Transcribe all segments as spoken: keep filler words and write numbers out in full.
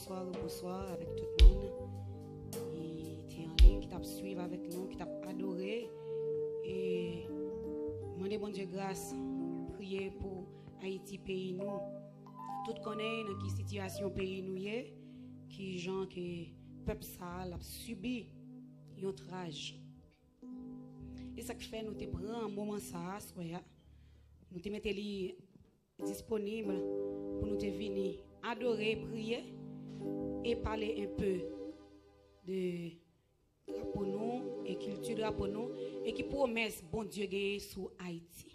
bonsoir, bonsoir avec tout le monde qui est en ligne, qui t'a suivi avec nous, qui t'a adoré. Et demandez bon Dieu grâce, prier pour Haïti, pays nous. Tout connaît dans quelle situation pays nous est, qui gens que peuple ça a subi un outrage. Et ça qui fait nous te prend un moment ça, nous te mettons disponible pour nous te venir adorer, prier et parler un peu de drapeau nous et culture drapeau nous et qui promesse bon Dieu gagner sur Haïti.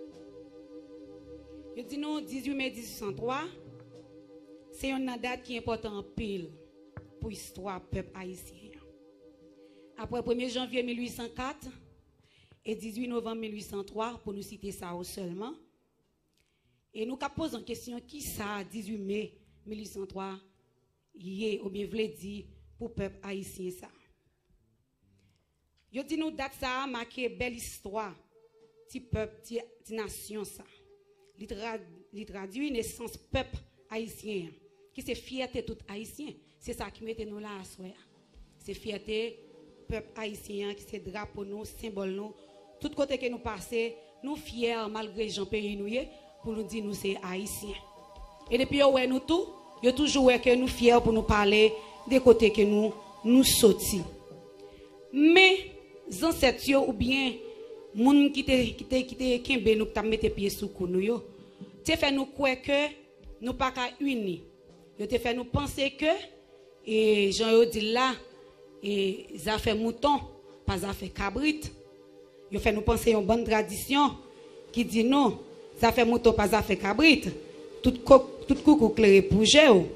Je dis non dix-huit mai mille huit cent trois, c'est une date qui est importante en pile pour l'histoire du peuple haïtien. Après premier janvier mille huit cent quatre et dix-huit novembre mille huit cent trois, pour nous citer ça seulement. Et nous posons en question qui ça dix-huit mai mille huit cent trois y ou bien voulait dire pour le peuple haïtien ça. Je dis nous date ça a marqué belle histoire ti peuple ti nation ça. Il traduit naissance peuple haïtien qui c'est fierté tout haïtien. C'est ça qui mette nous là à soir. C'est fierté peuple haïtien qui c'est drapeau nous, symbole nous. Tout côté que nous passons, nous fiers malgré Jean pays nous pour nous dire nous c'est haïtien. Et depuis ouais nous tout, yo toujours que nous fiers pour nous parler des côtés que nous nous sortis. Mais ancêtres ou bien moun qui te qui te qui te kembe nous t'a mettre pied sous cou nous yo, te fait nous croire que nous pas ka unis. Yo te fait nous penser que et Jean yo dit là et ça fait mouton, pas ça fait cabrit. Yo fait nous penser une bonne tradition qui dit non, ça fait mouton pas ça fait cabrit. Tout tout coucou clair pour géo.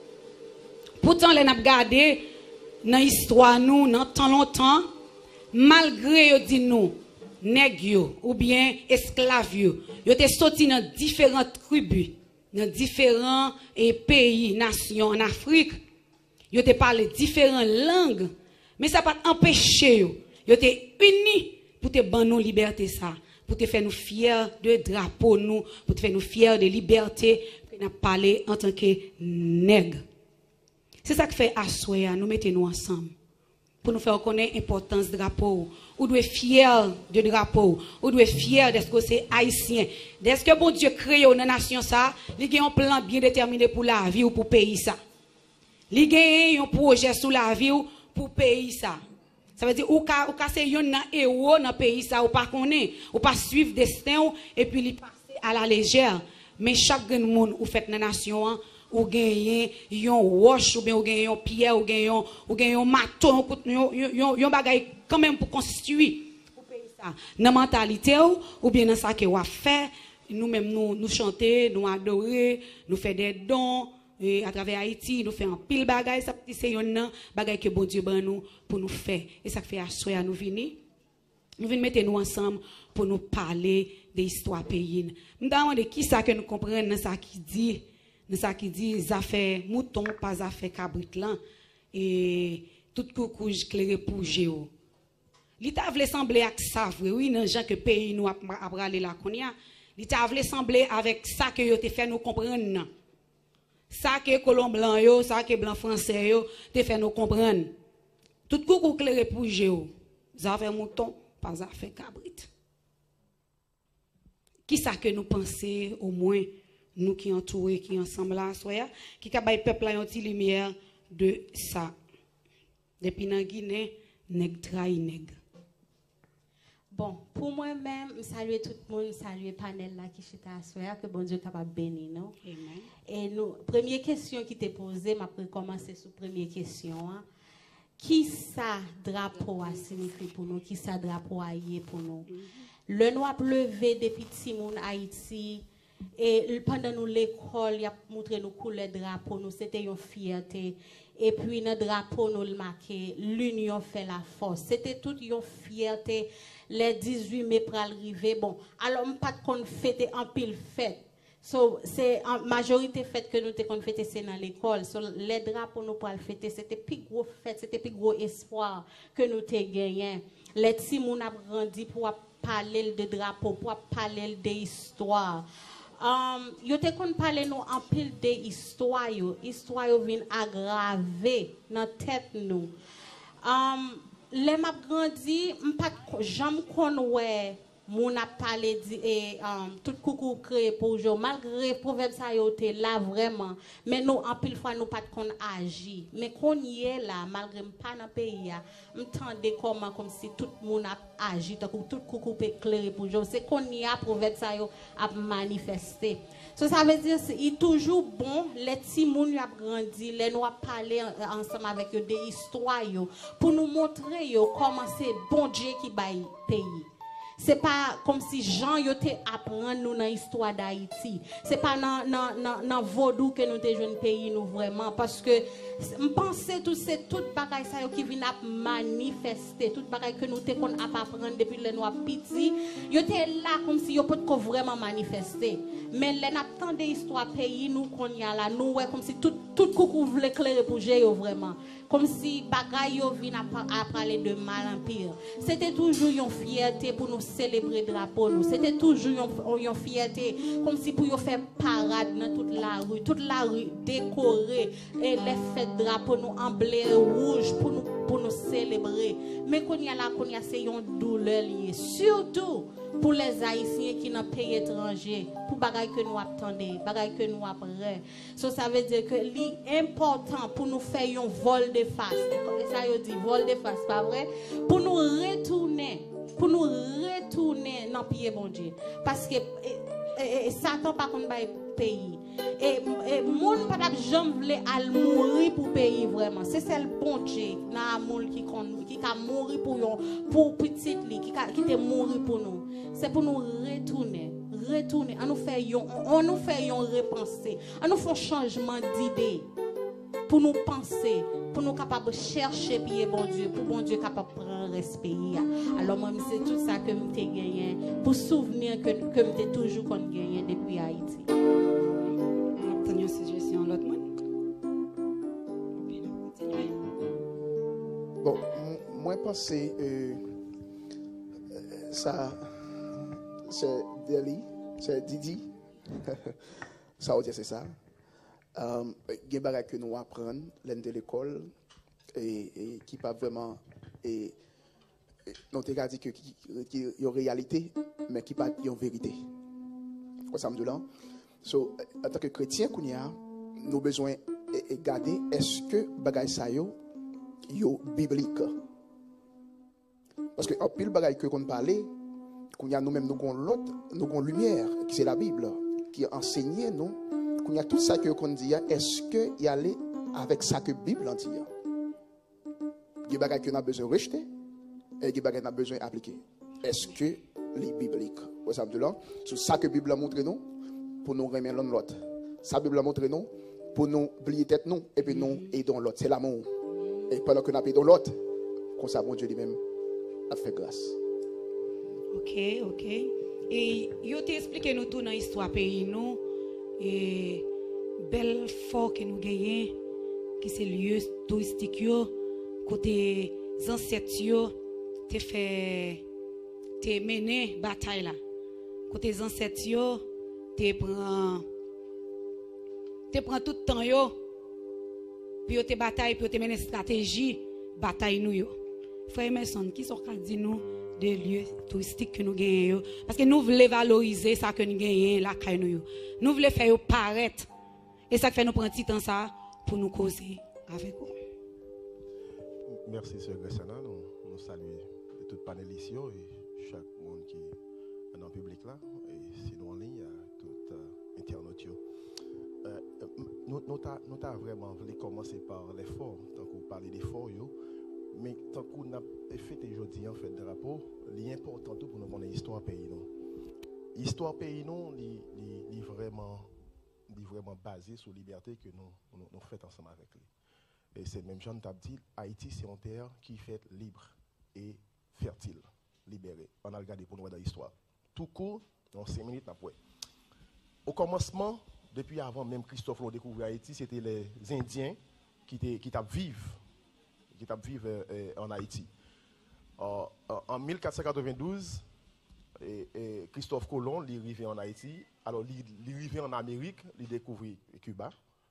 Pourtant les n'a regardé dans histoire nous dans tant longtemps malgré yo dit nous nèg yo ou bien esclave yo, yo te sorti dans différentes tribus, dans différents et pays, nations en Afrique. Yo te parlé différentes langues, mais ça pas empêché yo. Yo te unis pour te ban nous liberté ça, pour te faire nous fiers de drapeau nous, pour te faire nous fiers de liberté que nous parler en tant que nègre. C'est ça qui fait assoya nous mettons nous ensemble pour nous faire reconnaître l'importance du drapeau. Ou doit fier de drapeau, ou doit fier de ce que c'est haïtien. Est-ce que bon Dieu crée une nation ça, il y a un plan bien déterminé pour la vie ou pour pays ça. Il y a un projet sur la vie ou pour pays ça. Ça veut dire ou ka ou ka c'est un héros dans pays ça ou pas connaît, ou pas suivre destin et puis il passer à la légère. Mais chaque monde ou fait dans nation ou gagner yon roche ou bien ou gagner yon pierre ou gagner ou gagner yon maton yon yon yon bagay quand même pour construire pour pays ça dans mentalité ou, ou bien dans ça que on fait nous même nous nous chanter nous adorer nous faire des dons et à travers Haïti nous faire un pile bagay ça c'est yon bagay que bon Dieu ban nous pour nous faire et ça fait à nous venir nous venons mettre nous ensemble pour nous parler de l'histoire pays nous demandons qui ça que nous comprenons dans ça qui dit dans ça qui dit ça fait mouton pas ça fait cabrit là et tout coucouge clair pour géo. L'État voulait sembler avec ça vrai oui dans gens que pays nous a aller là konya. L'État voulait sembler avec ça que yo te fait nous comprendre. Ça que colon blanc yo, ça que blanc français yo te fait nous comprendre. Tout coucou clair pour géo. Ça fait mouton pas ça fait cabrit. Qui ça que nous penser au moins nous qui entourés, qui ensemble là, soya, qui kabay peuple là une lumière de ça. Depuis dans Guinée, nèg trahi nèg. Bon, pour moi-même, je salue tout le monde, saluer panel là qui chita soya, que bon Dieu capable bénir nous. Amen. Et nous, première question qui t'est posée, m'a commencer sur première question. Hein. Qui ça drapeau a signifié pour nous? Qui ça drapeau a yé pour nous? Mm-hmm. Le noir levé depuis Timon Haïti. Et pendant nous l'école, il a montré nous couleur drapeau, nous c'était une fierté. Et puis notre drapeau nous le marqué, l'union fait la force. C'était toute une fierté. Les dix-huit mai pour arriver. Bon, alors pas qu'on fête en pile fête. So, c'est en majorité fête que nous t'avons fêté c'est dans l'école. So, les drapeaux nous pour le fêter, c'était plus gros fête, c'était plus gros espoir que nous t'avons gagné. Les petits moun a grandi pour parler de drapeau, pour parler de histoire. Um, yo te kon parler nous en pile de histoire yo, histoire yo vient aggraver dans tête nous. Um, les m'a grandi, m'pas jamais kon ouais mon a parlé et um, tout coucou créé pour jo malgré proverbe ça yo te là vraiment mais nous en pile fois nous pas qu'on agit mais qu'on y est là malgré pas dans pays a m'tendait comment comme si tout monde a agi tout coucou éclairé pour jo c'est qu'on y a proverbe ça yo a manifesté. So, ça veut dire qu'il est toujours bon, les petits moun y a grandi, les nous a parlé ensemble avec eux des histoires yo, pour nous montrer yo comment c'est bon Dieu qui baille pays. C'est pas comme si Jean yo te apprend nous dans l'histoire d'Haïti. C'est pas dans dans dans dans vaudou que nous te jeune pays nous vraiment parce que me penser tout c'est toute bagaille ça yo qui vient à manifester, toute bagaille que nous te qu'on a pas apprendre depuis les nous petit, yo te là comme si yo peut vraiment manifester. Mais les n'attend des histoires pays nous qu'on y a là nous ouais comme si tout tout coucou voulait éclairer pour yo vraiment. Comme si bagaille yo vient à parler de mal en pire. C'était toujours une fierté pour nous célébrer drapeau nous. C'était toujours une fierté comme si pour yo faire parade dans toute la rue, toute la rue décorée et les fêtes drapeau nous en bleu et rouge pour nous pour nous célébrer. Mais qu'on y a là qu'on y a c'est une douleur liée surtout pour les Haïtiens qui dans pays étranger, pour bagaille que nous attendons, bagaille que nous après. So, ça veut dire que l'important pour nous faire un vol de face. Ça veut dire vol de face, pas vrai? Pour nous retourner, pour nous retourner dans le pays bon Dieu. Parce que et, et, Satan pas contre le pays. Et et moun pas jamais voulait al mourir pour pays vraiment. C'est celle bon Dieu na moun qui qui a mourir pour yon, pour petite li qui qui te mourir pour nous. C'est pour nous retourner, retourner, on nous fait yon, on nous fait yon repenser, on nous fait un changement d'idée pour nous penser, pour nous capables de chercher pied bon Dieu, pour bon Dieu capable de prendre respect. Alors moi c'est tout ça que m'ai gagné pour souvenir que que m'ai toujours qu'on gagné depuis Haïti. Obtenir suggestion l'autre monde. Bon, moi penser euh, ça c'est Deli, c'est Didi. Ça veut dire c'est ça. Il y a des choses que nous apprenons de l'école et, et qui pas vraiment et non t'es dit que qui y a une réalité mais qui pas une vérité. Quoi ça me dit là? So en tant que chrétien qu'on y a nous besoin de garder est-ce que bagay ça yo yo biblique. Parce que en pile bagay que qu'on parlait qu'on y a nous-mêmes nous avons l'autre nous avons lumière qui c'est la Bible qui enseigne nous qu'on y a tout ça que qu'on dit est-ce que y aller avec ça que Bible en dit. Il y a des bagages qu'on a besoin de rejeter et il y a des bagages qu'on a besoin d'appliquer. Est-ce que les bibliques vous savez là c'est ça que Bible a montré nous pour nous remettre l'un l'autre. Ça Bible a montré nous pour nous oublier tête nous et puis nous aidons l'autre, c'est l'amour. Et pendant que nous aidons l'autre, comme ça bon Dieu lui-même a fait grâce. OK, OK. Et yo te expliqué nous tout dans l'histoire pays nous et bel fort que nous gagnons qui c'est lieu touristique yo côté ancêtres yo te fait te mené bataille là. Côté ancêtres yo te prend te prend tout temps yo puis yo te bataille puis yo te mené stratégie bataille nous yo. Frère Emerson qui sont dit nous de lieux touristiques que nous gagnons parce que nous voulons valoriser ça que nous gagnons la caille nous nous voulons faire paraître et ça fait nous prendre petit temps ça pour nous causer avec vous. Merci sœur Gressana, nous nous saluons tout panélistes et chaque monde qui est dans le public là et sinon en ligne à tout euh, internaute. Euh, nous nous ta, nous ta vraiment voulu commencer par l'effort tant qu'on parlait d'effort yo. Mais tant qu'on a fait aujourd'hui en fait de rapport, l'important tout pour nous connaître l'histoire pays nous. L'histoire pays nous, est vraiment, vraiment basée sur la liberté que nous nous, nous faisons ensemble avec lui. Et c'est même Jean t'a dit, Haïti c'est une terre qui fait libre et fertile, libérée. On a regardé pour nous dans l'histoire. Tout court, dans cinq minutes après. Au commencement, depuis avant même Christophe l'a découvert Haïti, c'était les Indiens qui qui vivent qui vivent euh, en Haïti. Euh, en mille quatre cent quatre-vingt-douze, et, et Christophe Colomb est arrivé en Haïti Alors, il arrivé en Amérique, il découvrit Cuba,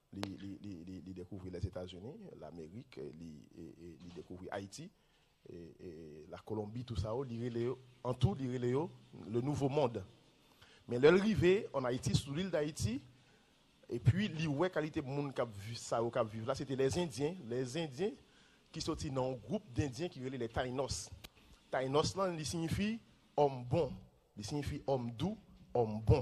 il découvrit les États-Unis, l'Amérique, il découvrit Haïti, et, et la Colombie, tout ça, en tout, il le nouveau monde. Mais l'arrivée en Haïti, sur l'île d'Haïti, et puis, la qualité de monde qui a vu ça, qui a vu là, c'était les Indiens, les Indiens qui sont dans un groupe d'Indiens qui relèvent les Taïnos. Taïnos, là, il signifie homme bon, il signifie homme doux, homme bon.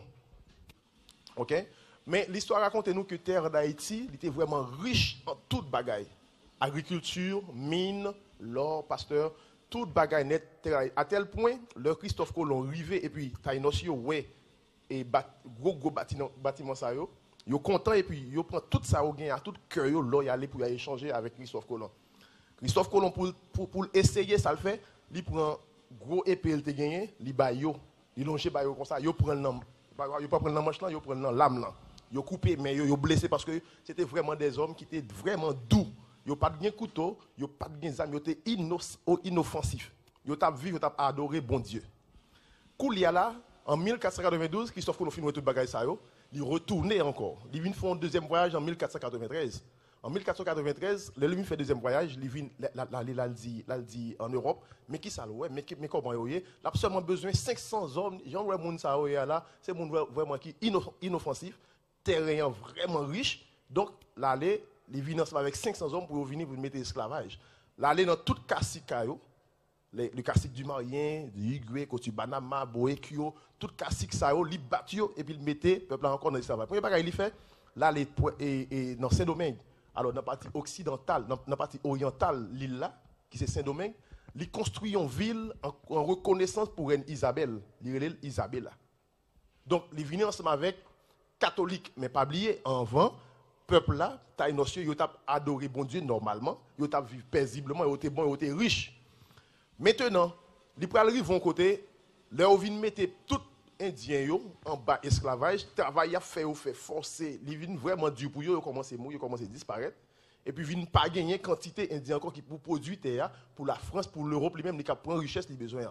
OK? Mais l'histoire raconte-nous que la terre d'Haïti était vraiment riche en toute bagaille. Agriculture, mine, l'or, pasteur, toute bagaille net. À tel point, le Christophe Colomb arrivé et puis Taïnos, ouais, et bat, gros gros bâtiment, bâtiment ça yo, yo content et puis yo prend tout ça au gain, à tout cœur yo, là y aller pour y échanger avec Christophe Colomb. Christophe Colomb pour, pour, pour essayer ça le fait, il prend gros épée il te gagné, il ba yo, il longe ba yo comme ça, yo prend le nom, yo pas prendre la manche là, yo prend l'âme là. Yo coupé mais yo, yo blessé parce que c'était vraiment des hommes qui étaient vraiment doux. Yo pas de bien couteau, yo pas de bien zam, yo étaient inoffensifs. Yo t'a vu, yo t'a adoré bon Dieu. Koulia là en mille quatre cent quatre-vingt-douze, Christophe Colomb finit tout bagaille ça yo, il retournait encore. Il vient faire un deuxième voyage en mille quatre cent quatre-vingt-treize. En mille quatre cent quatre-vingt-treize, le lui fait deuxième voyage, il vient là dit là dit en Europe, mais qui ça ouais, mais mais comment yo, il a seulement besoin de cinq cents hommes, Jean ouais moun ça là, c'est moun vraiment qui inoffensif, terrain vraiment riche. Donc l'aller, il vient ensemble avec cinq cents hommes pour venir pour mettre l'esclavage. L'aller dans toute cacique yo, le, le cacique du Marien, du Higué, Cotubanama, Boekio, tout cacique ça yo, li batio et puis il mettait peuple encore dans l'esclavage. Premier bagage il fait là les et, et dans Saint-Domingue. Alors dans la partie occidentale, dans la partie orientale l'île là qui c'est Saint-Domingue, il construit une ville en, en reconnaissance pour reine Isabelle, l'île Isabella. Donc il vient ensemble avec catholiques mais pas oublier en vent peuple là, Taïnos yo t'a adoré bon Dieu normalement, yo t'a vivre paisiblement, yo était bon, yo était riche. Maintenant, les pral arrivent côté, là où vient mettre tout indien yo en bas esclavage, travail à faire ou fait forcer, ils viennent vraiment dur pour yo, commence à mourir, commence à disparaître et puis viennent pas gagner quantité indien encore qui pour produire terre pour la France, pour l'Europe, lui-même les cap prend richesse les besoins.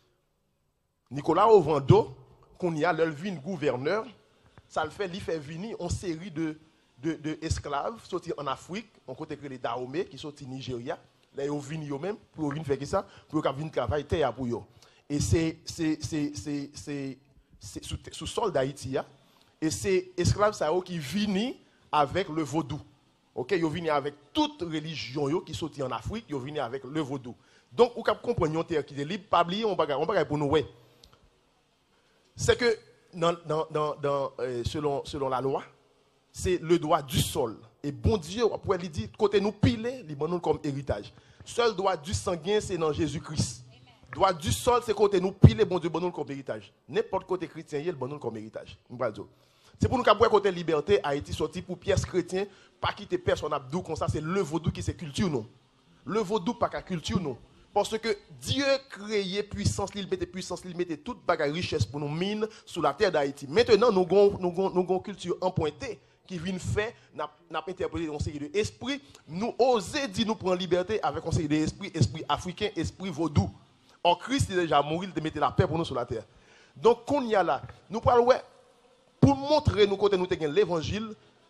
Nicolas Ovando, qu'on y a le vin gouverneur, ça le fait, il fait venir une série de de, de esclaves sortis en Afrique, on côté que les Dahomey qui sont au Nigeria. Là, ils viennent eux-mêmes pour venir faire ça, pour venir travailler terre pour eux. Et c'est sous, sous sol d'Haïti. Et c'est esclaves qui viennent avec le vaudou. Ok, ils viennent avec toute religion qui sont en Afrique, ils viennent avec le vaudou. Donc, vous comprenez terre qui est libre, pas oublier, on va pour nous. C'est que dans, dans, dans, dans, euh, selon, selon la loi, c'est le droit du sol. Et bon Dieu, après, il dit, côté nous piler, il nous comme héritage. Seul droit du sanguin, c'est dans Jésus-Christ. Droit du sol, c'est côté nous piler, bon Dieu, bon nous comme héritage. N'importe côté chrétien, il bon nous comme héritage. C'est pour nous qu'après côté liberté, Haïti sorti pour pièces chrétien, pas quitter personne abdou comme ça, c'est le vaudou qui c'est culture nous. Le vaudou pas qu'à culture nous. Parce que Dieu créé puissance, il mettait puissance, il mettait toute bagarre richesse pour nous mine sous la terre d'Haïti. Maintenant, nous avons nous avons nous avons culture empointée qui vient faire, n'a interprété un série d'esprit, nous osons dire nous prendre liberté avec un série d'esprit, esprit africain, esprit vaudou. En Christ, il est déjà mort, il mettre la paix pour nous sur la terre. Donc, qu'on y a là, nous parlons, pour montrer nous côté nous avons l'évangile,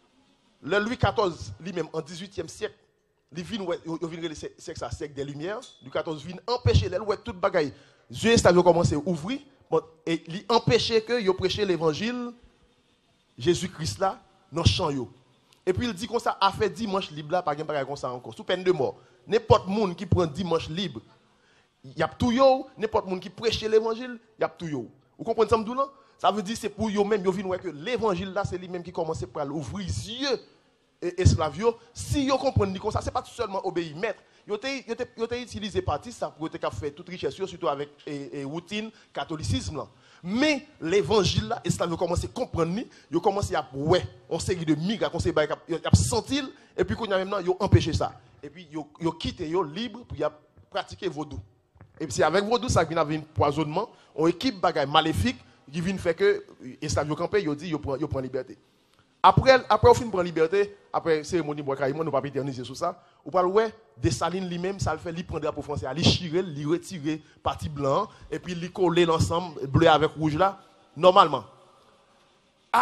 le Louis quatorze, lui-même, en dix-huitième siècle, il vient le siècle des Lumières, Louis quatorze vient empêcher les lois, toute bagaille. Dieu, ça a commencé à ouvrir, et il empêchait que yo prêcher l'évangile, Jésus-Christ là, dans le champ. Et puis il dit comme ça, a fait dimanche libre là, pas de bagaille comme ça encore, sous peine de mort. N'importe monde qui prend dimanche libre, il y a tout yo, n'importe monde qui prêche l'évangile, il y a tout yo. Vous comprenez ça, m'dou, ça veut dire c'est pour eux même, ils viennent que l'évangile là, c'est lui-même qui commence à ouvrir les yeux et esclaves. Si vous comprenez comme ça, ce n'est pas seulement obéir maître. Ils ont utilisé partie ça pour faire toute richesse, surtout avec et, et routine catholicisme. Là. Mais l'évangile là, esclaves ont commencé à comprendre, ils ont commencé à ouais, on série de migrants, on s'est senti, et puis quand même ils ont empêché ça. Et puis ils ont quitté, ils ont libre pour pratiquer vaudou. Et puis c'est avec vaudou ça vient avec un poisonnement, on équipe bagaille maléfique qui vient faire que esclaves ont campé, ils ont dit ils prennent liberté. Après, après, au fin de liberté, après cérémonie Bois-Caïman, nous ne pouvons pas éterniser sur ça. Ou pas ouais, Dessalines lui-même, ça le fait, il prendra pour français, il chirer, il retirer partie blanc, et puis il coller l'ensemble, bleu avec rouge là, normalement.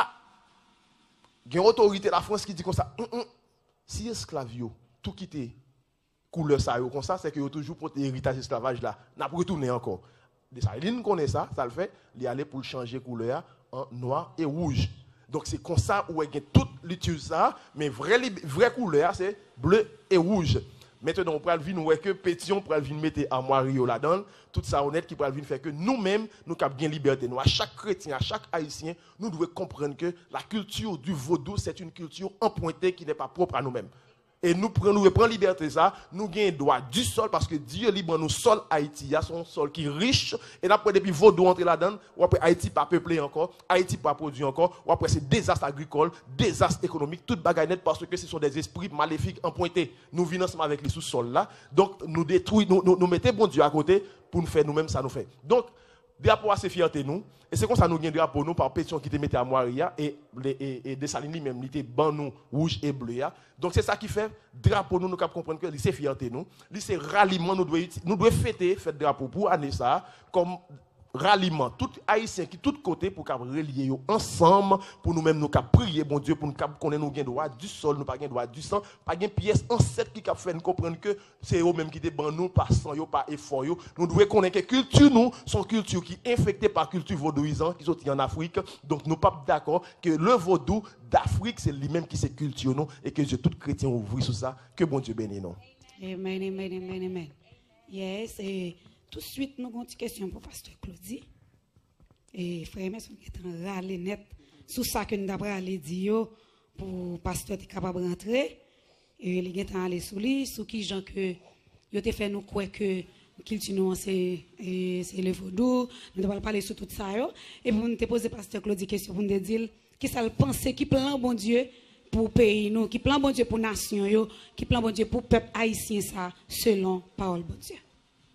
Il y a une autorité de la France qui dit comme ça, hum, hum, si esclaves tout quitter couleur ça comme ça, c'est que vous toujours pour l'héritage esclavage là, n'a pas retourné encore. Ça, il connaît ça, ça le fait, il aller pour changer couleur en noir et rouge. Donc c'est comme ça où il y a toute l'étude ça, mais vraie vraie couleur c'est bleu et rouge. Maintenant on peut venir voir que pétion pour venir mettre armoire là-dedans, tout ça honnête qui peut venir faire que nous-mêmes nous avons bien liberté. Nous à chaque chrétien, à chaque haïtien, nous devons comprendre que la culture du vaudou c'est une culture empruntée qui n'est pas propre à nous-mêmes. Et nous prenons nous prenons liberté ça, nous gagnons droit du sol parce que Dieu libre nous sol Haïti, il y a son sol qui est riche et après depuis vaudou entrer là-dedans, ou après Haïti pas peuplé encore, Haïti pas produit encore, ou après c'est désastre agricole, désastre économique, toute bagarre net parce que ce sont des esprits maléfiques empointés. Nous venons ensemble avec les sous-sols là, donc nous détruisons, nous, nous, nous mettons bon Dieu à côté pour nous faire nous-mêmes ça nous fait. Donc drapeau à c'est fierté nous et c'est comme ça nous gagnons drapeau nous par pétion qui te mettait à Moiria et et, et Dessalines même il était ban nous rouge et bleu ya. Donc c'est ça qui fait drapeau nous nous cap comprendre que c'est fierté nous, c'est ralliement nous devons nous devons fêter fête drapeau pour année ça comme ralliement tout haïtien qui tout côté pour cap relier ensemble pour nous-mêmes nous cap prier bon Dieu pour nous cap connaître nous gain droit du sol nous pas gain droit du sang pas gain pièce ancêtre qui cap fait nous comprendre que c'est eux même qui te ban nous pas sang yo pas effort yo nous devons connaître que culture nous son culture qui infectée par culture vaudouisante qui sorti en Afrique donc nous pas d'accord que le vaudou d'Afrique c'est lui-même qui c'est culture nous et que Dieu tout chrétien ouvre sur ça que bon Dieu bénisse nous. Amen amen amen amen. Yes et tout de suite, nous avons une question pour Pasteur Claudie. Et frère, nous sommes râler net sur ça que nous avons parlé dire pour Pasteur être capable de rentrer. Et il sont allé sur lui, sur qui gens que il a fait nous croire que culture c'est c'est le vaudou. Nous avons parlé sur tout ça. Et pour nous te poser Pasteur Claudie question pour nous dire qui ça le penser, qui plan bon Dieu pour pays nous, qui plan bon Dieu pour nation, qui plan bon Dieu pour peuple haïtien ça selon parole bon Dieu.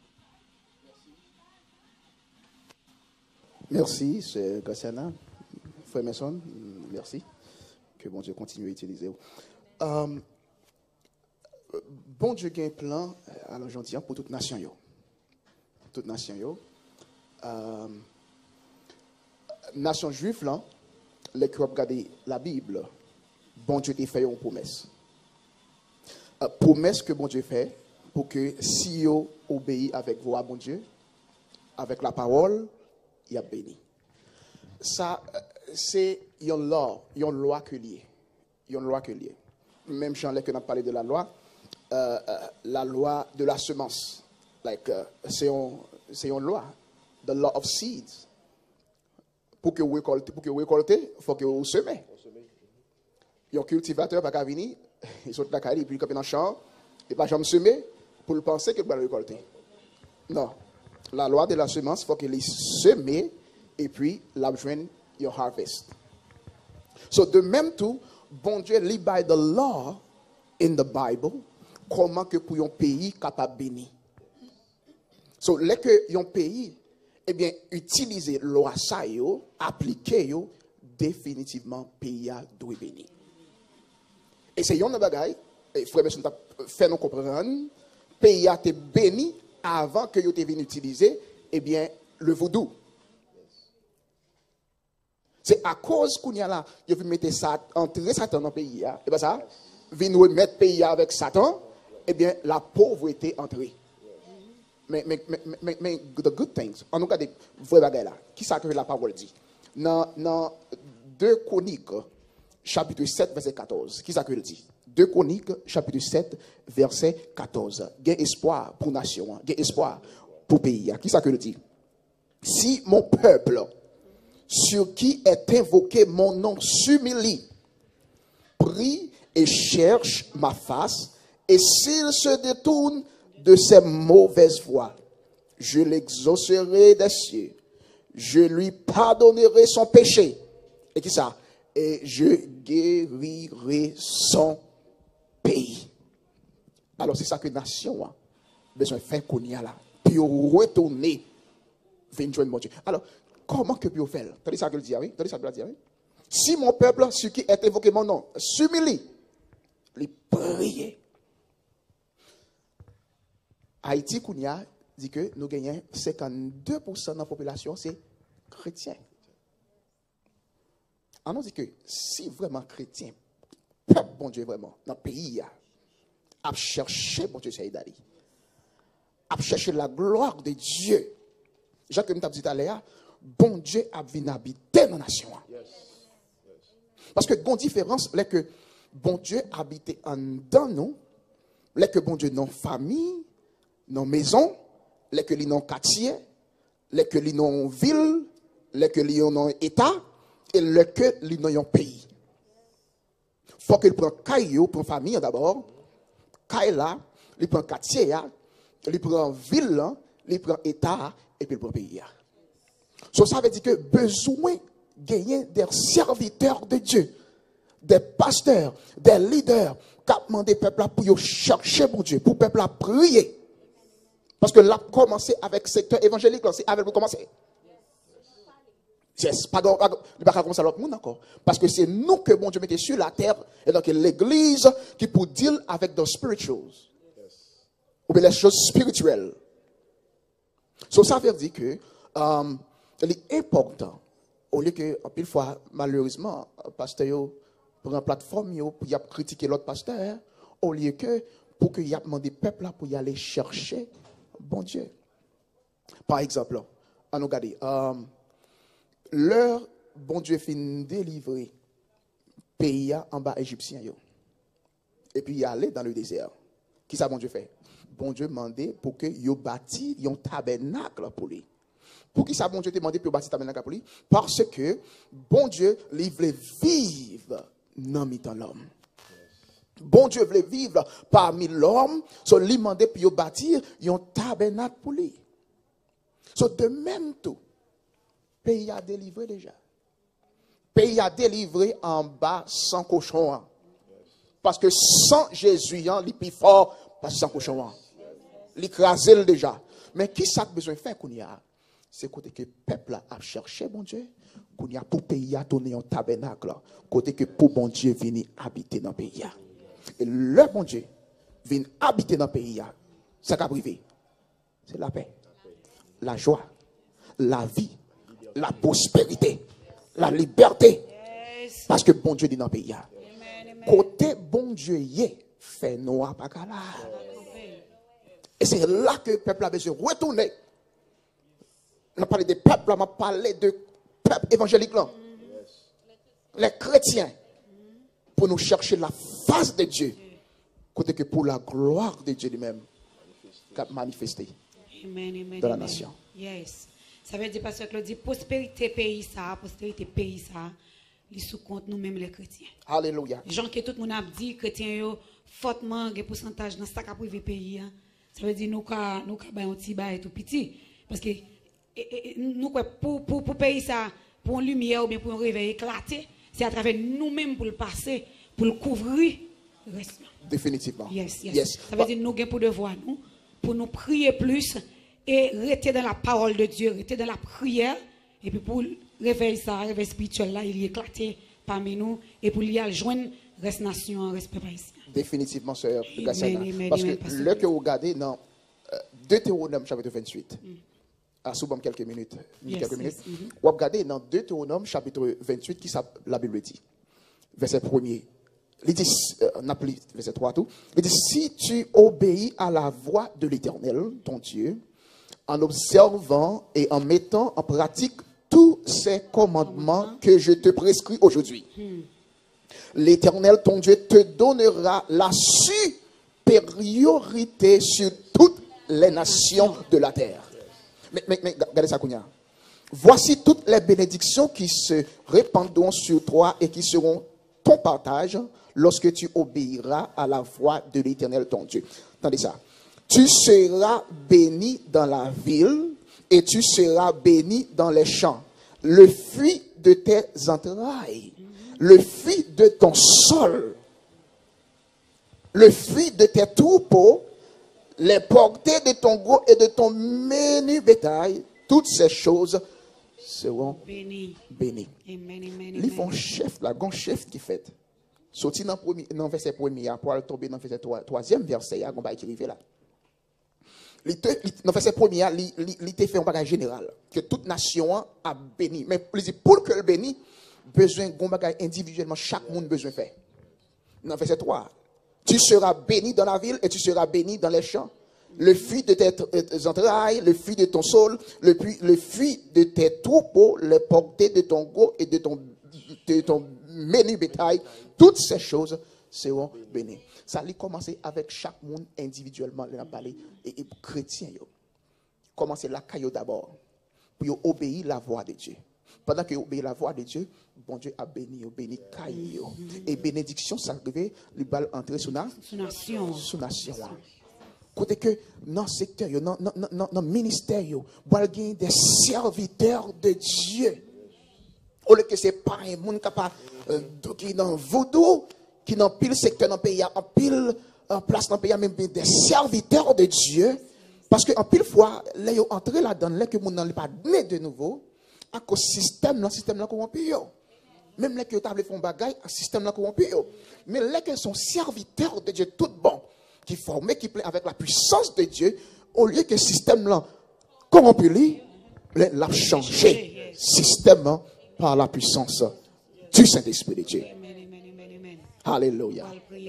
Merci, c'est Gassana. Frère Messon, merci. Que bon Dieu continue à utiliser. Um, bon Dieu a un plan, alors j'en dis, pour toute nation. Yo. Toute nation. Yo. Um, nation juive, là, les qui ont regardé la Bible, bon Dieu a fait une promesse. Uh, promesse que bon Dieu fait pour que si vous obéissez avec voix, bon Dieu, avec la parole, il a béni. Ça, c'est une loi, une loi que lié. Une loi que lié. Même Jean que n'a parlé de la loi, euh, euh, la loi de la semence. Like, uh, c'est une c'est une loi. The law of seeds. Pour que vous récoltez, pour que vous récoltez, il faut que vous semez. Il y a un cultivateur qui va venir, il saute la caille, puis il va dans le champ, il va jamais semer pour le penser qu'il va le récolter. Non. La loi de la semence, il faut qu'il sème et puis la joindre your harvest. So de même tout, bon Dieu lit by the law in the Bible, comment que pour un pays capable bénir. So les que un pays, eh bien, utiliser loi ça yo, appliquer yo, définitivement pays a doit bénir. Et c'est yon bagay, frère monsieur t'a fait nous comprendre, pays a été béni avant que vous venu utiliser, eh bien, le vaudou. C'est à cause qu'on y a là, vous veut mettre ça, entrer Satan dans le pays, et bien ça, venir mettre le pays avec Satan, eh bien, la pauvreté entrée. Mais, mais, mais, mais, mais, the good things, en nous cas des vrais bagages là, qui ça que la parole dit? Dans deux Chroniques, chapitre sept, verset quatorze, qui ça que dit? deux Chroniques, chapitre sept, verset quatorze. Il y a espoir pour nation, il y a espoir pour pays. Qui ça que le dit? Si mon peuple, sur qui est invoqué mon nom, s'humilie, prie et cherche ma face, et s'il se détourne de ses mauvaises voies, je l'exaucerai des cieux, je lui pardonnerai son péché. Et qui ça? Et je guérirai son pays. Alors c'est ça que la nation a besoin de faire qu'on y a là. Puis retourner vers joindre mon Dieu. Alors, comment que puis faire? T'as dit ça que le dit, oui? T'as dit ça que le dit, oui? Si mon peuple, ce qui est évoqué mon nom, s'humilie, les prier. Haïti, Kounia, dit que nous gagnons cinquante-deux pour cent de la population, c'est chrétien. on nous dit que si vraiment chrétien, peuple, bon Dieu, vraiment, dans le pays, a cherché, bon Dieu, c'est Dali, a cherché la gloire de Dieu. Jacques, comme tu as dit tout à l'heure, bon Dieu a venu habiter dans la nation. Parce que, bon différence, c'est que bon Dieu habite en dedans nous, c'est que bon Dieu dans famille, dans maison, c'est que dans quartier, c'est que dans ville, c'est que dans état, et c'est que dans pays. Il faut qu'il prenne caillou pour famille d'abord, caille là, il prend quartier, il prend ville, il prend état, et puis il prend pays. So, ça veut dire que besoin de gagner des serviteurs de Dieu, des pasteurs, des leaders, qui ont demandé au peuple pour chercher mon Dieu, pour le peuple à prier. Parce que là, commencer avec le secteur évangélique, c'est avec vous commencer. Yes, pas de pas commencer à l'autre monde encore. Parce que c'est nous que mon Dieu mettait sur la terre, et donc l'église qui peut deal avec les spirituals, ou bien les choses spirituelles. So, ça veut dire que um, il est important, au lieu que, une fois, malheureusement, pasteur pour une plateforme pour y critiquer l'autre pasteur, au lieu que pour qu'il y ait demandé peuple pour y aller chercher bon Dieu. Par exemple, on regarde, um, leur bon Dieu fin délivrer pays en bas égyptien yo. Et puis y aller dans le désert. Qui ça bon Dieu fait? Bon Dieu demandé pour que yo bâti un tabernacle pour lui. Pour qui ça bon Dieu demandé pour bâtir un tabernacle pour lui? Parce que bon Dieu il voulait vivre dans mi-temps l'homme. Bon Dieu voulait vivre parmi l'homme, so lui demandé pour bâtir un tabernacle pour lui. So de même tout, pays a délivré déjà. Pays a délivré en bas sans cochon. Parce que sans Jésus, il est plus fort parce que sans cochon. Il écrasé déjà. Mais qui ça a besoin de faire qu'on y a? C'est côté que le peuple a cherché, bon Dieu, qu'on y a pour pays à donner un tabernacle. Côté que pour bon Dieu venir habiter dans le pays. Et le bon Dieu vient habiter dans le pays. Ça qu'a privé. C'est la paix, la joie, la vie, la prospérité, la liberté. Parce que bon Dieu dit dans le pays. Côté bon Dieu y est, fait noir pas là. Et c'est là que le peuple a besoin de retourner. On a parlé des peuples, on a parlé de peuple évangélique là. Les chrétiens, pour nous chercher la face de Dieu, côté que pour la gloire de Dieu lui-même, qui a manifesté dans la nation. Yes. Ça veut dire, parce que Claude dit, prospérité pays ça, prospérité pays ça, il sous compte nous-mêmes les chrétiens. Alléluia. Gens que tout le monde a dit, chrétiens, yo, fortement, un pourcentage dans ce qui a privé pays. Ça veut dire, nous, nous, nous, un petit bail tout petit. Parce que, nous, pour, pour, pour pays ça, pour une lumière ou bien pour un réveil éclaté, c'est à travers nous-mêmes pour le passer, pour le couvrir. Définitivement. Yes, yes. Yes. Ça veut dire, nous, pour devoir, nous, pour nous prier plus et rester dans la parole de Dieu, rester dans la prière, et puis pour réveiller ça, réveil spirituel là, il est éclaté parmi nous, et pour y aller joindre reste nation, reste peuple haïtien. Définitivement, sœur Gassana. Parce que le que vous regardez dans euh, Deutéronome chapitre vingt-huit, mm. à souvent quelques minutes, yes, quelques minutes, yes, mm-hmm. Vous regardez dans Deutéronome chapitre vingt-huit, qui ça, la Bible dit, verset premier. Il dit, euh, on appelle verset trois tout, il dit, si tu obéis à la voix de l'Éternel, ton Dieu, en observant et en mettant en pratique tous ces commandements que je te prescris aujourd'hui. Hmm. L'Éternel, ton Dieu, te donnera la supériorité sur toutes les nations de la terre. Mais, mais, mais regardez ça, Kounia. Voici toutes les bénédictions qui se répandront sur toi et qui seront ton partage lorsque tu obéiras à la voix de l'Éternel, ton Dieu. Attendez ça. Tu seras béni dans la ville et tu seras béni dans les champs. Le fruit de tes entrailles, le fruit de ton sol, le fruit de tes troupeaux, les portées de ton gros et de ton menu bétail, toutes ces choses seront bénies. Béni. Ils font chef, la grande chef qui fait. Sorti dans le verset premier, pour aller tomber dans le verset troisième verset, il y a un bagage qui arrive là. Dans le verset premier, il te fait un bagage général, que toute nation a béni. Mais pour que le béni, besoin de bagage individuellement, chaque monde besoin de faire. Dans verset trois. Tu seras béni dans la ville et tu seras béni dans les champs. Le fruit de tes entrailles, le fruit de ton sol, le, le fruit de tes troupeaux, les portées de ton gros et de ton, de ton menu bétail, toutes ces choses seront bénies. Ça a commencé avec chaque monde individuellement, et, et chrétien. Commencez la caillou d'abord, pour obéir la voix de Dieu. Pendant que vous obéissez la voix de Dieu, bon Dieu a béni, béni caillou. Et bénédiction, ça arrive, il va entrer sous la nation. Sous nation. Côté que dans le secteur, dans le ministère, il y a des serviteurs de Dieu. Au lieu que ce n'est pas un monde capable qui est dans le vaudou, qui est dans pile secteur dans le pays, en pile place dans le pays, même des serviteurs de Dieu. Parce qu'en pile fois, là, ils entrent là-dedans, là, que le monde n'a pas né de nouveau, à cause du système, le système là corrompu. Même là, que vous avez fait un bagage, le système là corrompu. Mais là, qu'ils sont serviteurs de Dieu, tout bon, qui forment, qui plaît avec la puissance de Dieu, au lieu que le système là corrompu, l'a changé. Système par la puissance du Saint-Esprit de Dieu. Alléluia.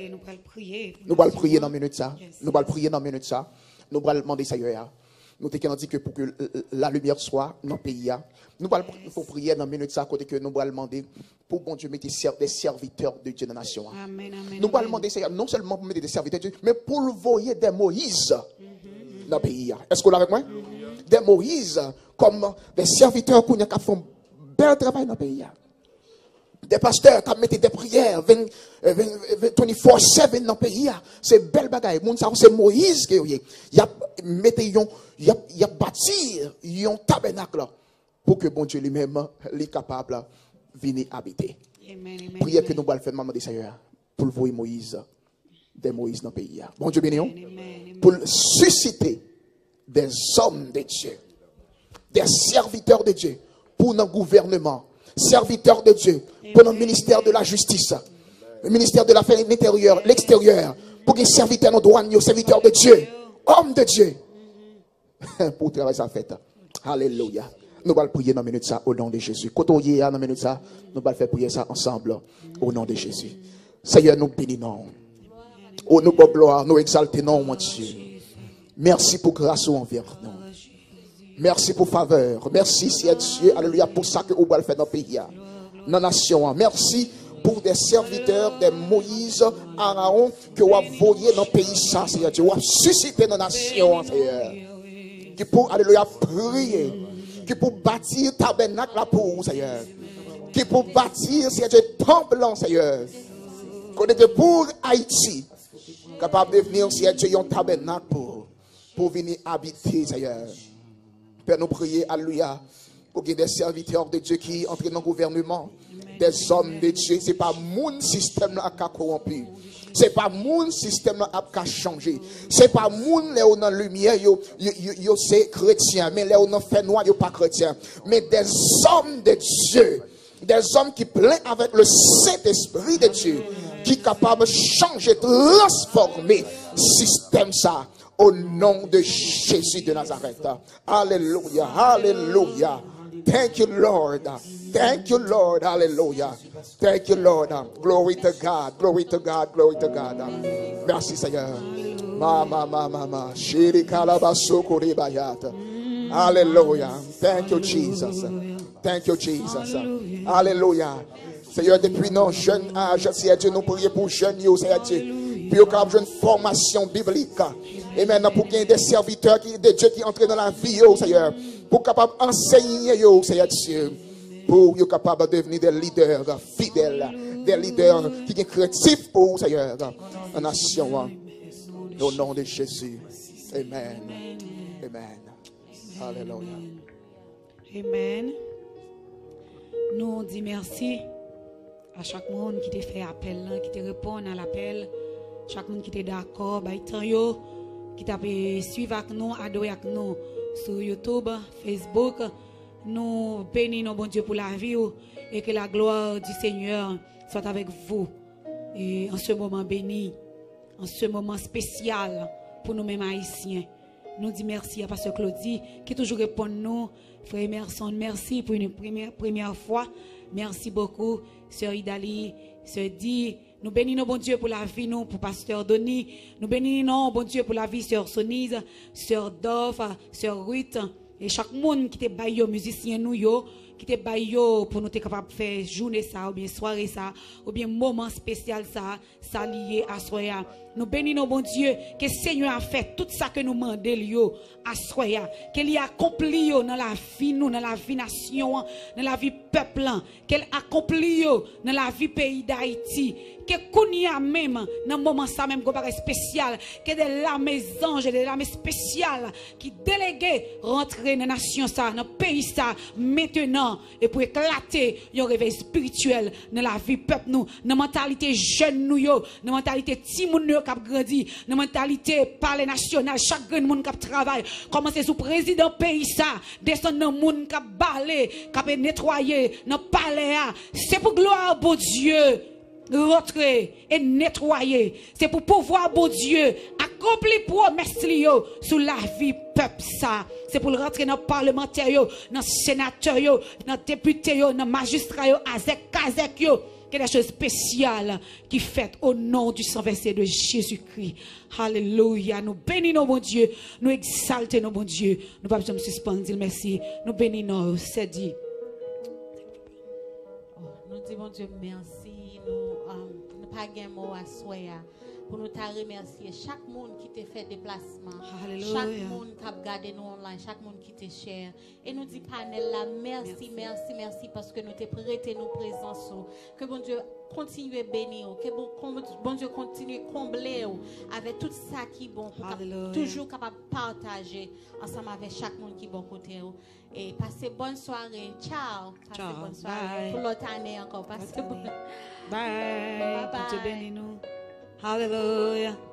Nous allons prier dans une minute ça. Nous allons prier dans une minute ça. Nous allons demander ça. Nous avons dit que pour que la lumière soit dans le pays, nous allons prier dans une minute ça, côté que nous allons demander pour bon Dieu mettre des serviteurs de Dieu dans la nation. Nous allons demander ça, non seulement pour mettre des serviteurs de Dieu, mais pour le voyer des Moïse dans le pays. Est-ce que vous l'avez avec moi? Des Moïse comme des serviteurs qui font bel travail dans le pays. Des pasteurs qui mettent des prières vingt-quatre sept dans le pays. C'est belle bagaille. C'est Moïse qui a il a bâti un tabernacle pour que bon Dieu lui-même est capable de venir habiter. Priez que nous allons faire maman de Seigneur pour le voir Moïse, des Moïse dans le pays. Bon Dieu béni, pour susciter des hommes de Dieu, des serviteurs de Dieu pour notre gouvernement, serviteurs de Dieu pour notre ministère de la justice, le ministère de l'affaire intérieure, l'extérieur, pour que les serviteurs nos douanes, les serviteurs de Dieu, hommes de Dieu, pour travailler sa fête. Alléluia. Nous allons prier dans une minute ça au nom de Jésus. Quand on y est dans une minute ça, nous allons faire prier ça ensemble au nom de Jésus. Seigneur, nous bénissons. Oh, nous bonne gloire, nous exaltons, mon Dieu. Merci pour grâce envers nous. Merci pour faveur. Merci, Seigneur Dieu. Alléluia, pour ça que vous allez faire dans le pays, dans la nation. Merci pour des serviteurs, des Moïse, Aaron, que vous avez voyé dans le pays, ça, Seigneur Dieu. Vous avez suscité dans la nation, Seigneur. Qui pour, alléluia, prier. Qui pour bâtir tabernacle là pour vous, Seigneur. Qui pour bâtir, Seigneur Dieu, temple, Seigneur. Qu'on était pour Haïti. Capable de venir, Seigneur Dieu, un tabernacle pour, pour venir habiter, Seigneur. Père, nous prier, alléluia, pour qu'il y ait des serviteurs de Dieu qui entrent dans le gouvernement, des hommes de Dieu. Ce n'est pas mon système qui a corrompu. Ce n'est pas mon système qui a changé. Ce n'est pas mon qui est dans la lumière, c'est chrétien, mais les qui sont fait noir, ils ne sont pas chrétiens. Mais des hommes de Dieu, des hommes qui plaisent avec le Saint-Esprit de Dieu, qui sont capables de changer, transformer le système ça. Au nom de Jésus de Nazareth. Alléluia. Alléluia. Thank you, Lord. Thank you, Lord. Hallelujah. Thank you, Lord. Glory to God. Glory to God. Glory to God. Merci, Seigneur. Mama, mama, mama. Shiri kalabasukuri bayata. Hallelujah. Thank you, Jesus. Thank you, Jesus. Hallelujah. Seigneur, depuis nos jeunes âges, Seigneur Dieu, nous prions pour jeunes, Seigneur Dieu. Puis au cap une formation biblique. Et maintenant, pour qu'il y ait des serviteurs qui, de Dieu qui entrent dans la vie, oh, Seigneur. Pour capable enseigner, oh, Seigneur Dieu. Pour être capable de devenir des leaders fidèles. Des leaders qui sont créatifs pour, Seigneur, en nation. Au nom de Jésus. Amen. Amen. Alléluia. Amen. Nous disons merci à chaque monde qui t'a fait appel, qui t'a répondu à l'appel. Chaque monde qui était d'accord, qui t'a suivi avec nous, adoré avec nous sur YouTube, Facebook. Nous bénissons bon Dieu pour la vie et que la gloire du Seigneur soit avec vous. Et en ce moment béni, en ce moment spécial pour nous-mêmes haïtiens. Nous disons merci à Pasteur Claudie qui toujours répond nous. Frère Emerson, merci pour une première, première fois. Merci beaucoup, Sœur Idali, Sœur Di. Nous bénissons, bon Dieu, pour la vie, nous, pour Pasteur Denis. Nous bénissons, bon Dieu, pour la vie, Sœur Sonise, Sœur Dove, Sœur Ruth. Et chaque monde qui te baille, musicien, nous, yo, qui te baille pour nous être capable de faire journée ça, ou bien soirée ça, ou bien moment spécial ça, ça lié à soya. Nous bénissons, bon Dieu, que le Seigneur a fait tout ça que nous demandons à soya, qu'il y a accompli dans la vie, nous, dans la vie nation, dans la vie peuple, qu'elle accompli dans la vie pays d'Haïti. Que Kounia même, dans le moment ça même, qu'on spécial, que des lames anges, des lames spéciales qui déléguent rentrer dans la nation, ça, dans le pays, ça, maintenant, et pour éclater un réveil spirituel dans la vie peuple, nous, dans la mentalité jeune, nous, dans la mentalité timoun, nous, qui a grandi, dans la mentalité parler national, chaque grand monde qui travaille, commencer sous président pays, ça, descendre dans le monde qui a balé, qui a nettoyé, dans le palais, c'est pour gloire, bon Dieu. Rentrer et nettoyer. C'est pour pouvoir, bon Dieu, accomplir promesse sur la vie peuple ça. C'est pour rentrer dans le parlementaire, dans le sénateur, dans le député, dans le magistrat, avec Kazek, quelque chose de spécial qui fait au nom du sang versé de Jésus-Christ. Alléluia. Nous bénissons, bon Dieu. Nous exaltons, bon Dieu. Nous ne pouvons pas nous suspendre. Merci. Nous bénissons. C'est dit. Nous disons, Dieu, merci. Nous n'avons pas de mot à souhaiter pour nous remercier chaque monde qui t'a fait déplacement, Hallelujah. Chaque monde qui a regardé nous online, chaque monde qui t'a cher. Et nous disons, panel là, merci, merci, merci, parce que nous t'ai prêté nos présences. Que bon Dieu continue à bénir, que bon, bon Dieu continue à combler avec tout ça qui est bon, pour cap, toujours capable de partager ensemble avec chaque monde qui est bon côté. Et passez bonne soirée. Ciao. Passez Ciao. bonne soirée. Bye. Pour l'autre année encore. Passez bonne. Bye. Bye bye. Dieu bénisse nous. Hallelujah.